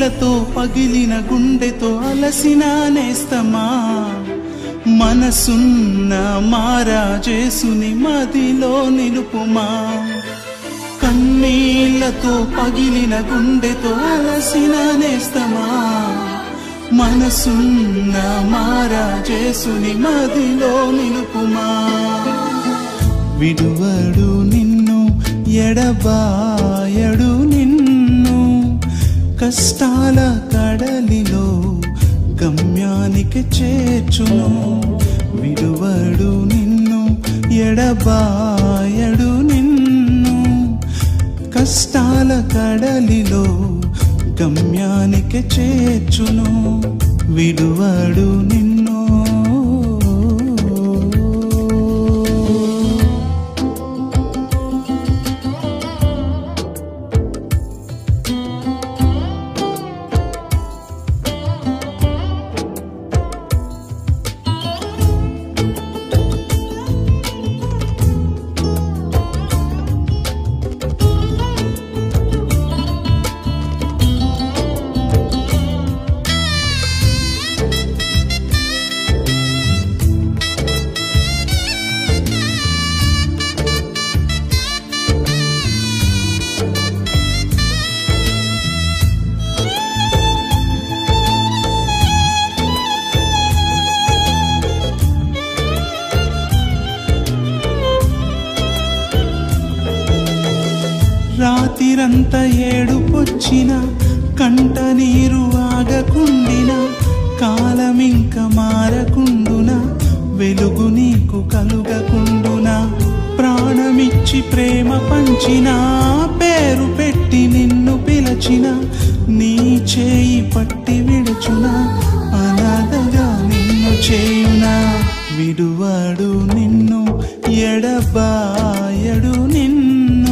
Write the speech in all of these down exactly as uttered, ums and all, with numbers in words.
కన్నీళ్లతో పగిలిన గుండెతో అలసిన నేస్తమా మనసున్న మారాజేసుని మదిలో నిలుపుమా కన్నీళ్లతో పగిలిన గుండెతో అలసిన నేస్తమా మనసున్న మారాజేసుని మదిలో నిలుపుమా విడువడు నిన్ను ఎడబాయడు నిన్ను కష్టాల కడలిలో గమ్యానికి చేర్చును విడువడు నిన్ను ఎడబాయడు నిన్ను కష్టాల కడలిలో గమ్యానికి చేర్చును విడువడు నిన్ను రాతిరంతా ఏడుపొచ్చిన కంట నీరు ఆగకుండిన కాలమింక మారకుండున వెలుగు నీకు కలుగకుండున ప్రాణమిచ్చి ప్రేమ పంచిన పేరు పెట్టి నిన్ను పిలచిన నీ చేయి పట్టి విడుచున అనాథగా నిన్ను చేయునా విడువడు నిన్ను ఎడబాయడు నిన్ను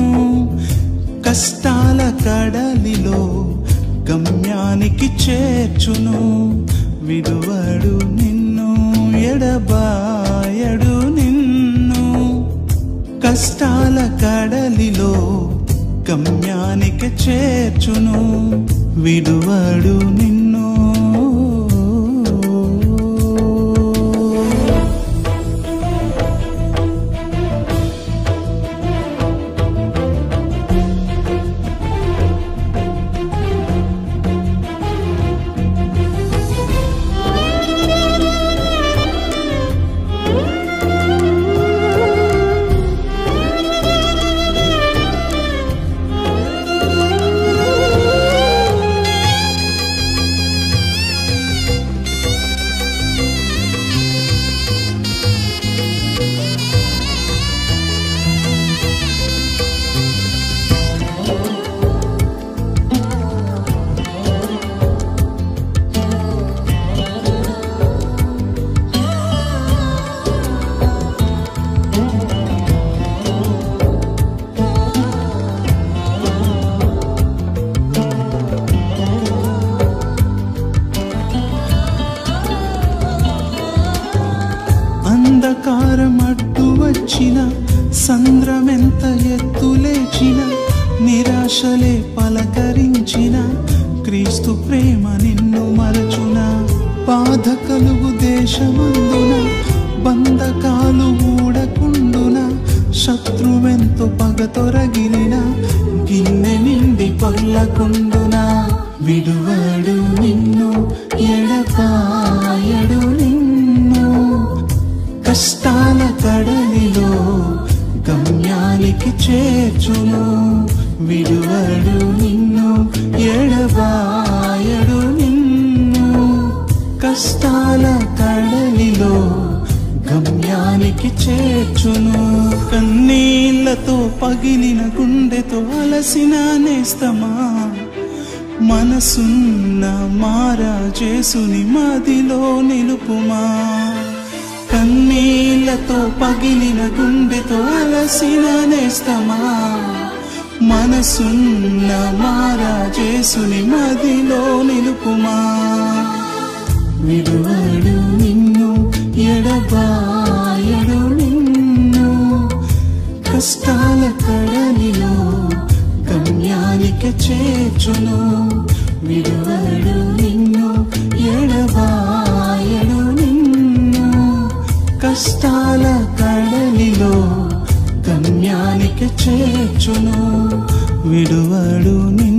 కష్టాల కడలిలో గమ్యానికి చేర్చును విడువడు నిన్ను ఎడబాయడు నిన్ను కష్టాల కడలిలో గమ్యానికి చేర్చును విడువడు నిన్ను అంధకారం అడ్డు వచ్చిన సంద్రమెంత ఎత్తు లేచిన నిరాశలే పలకరించిన క్రీస్తు ప్రేమ నిన్ను మరచున బాధ కలుగు దేశమందున బంధకాలు ఊడకుండున శత్రువెంతో పగతొరగిలిన గిన్నె నిండి పల్లకుండున విడువడు నిన్ను ఎడబాయడు నిన్ను కష్టాల కడలిలో గమ్యానికి చేర్చును విడువడు నిన్ను ఎడబాయడు నిన్ను కష్టాల కడలిలో గమ్యానికి చేర్చును కన్నీళ్లతో పగిలిన గుండెతో అలసిన నేస్తమా మనసున్న మారాజేసుని మదిలో నిలుపుమా కన్నీళ్లతో పగిలిన గుండెతో అలసిన నేస్తమా మనసున్న మారాజేసుని మదిలో నిలుపుమా విడువడు నిన్ను ఎడబాయడు నిన్ను కష్టాల కడలిలో గమ్యానికి చేర్చును విడువడు నిన్ను ఎడబాయడు నిన్ను కష్టాల కడలిలో గమ్యానికి చేర్చును విడువడు నిన్ను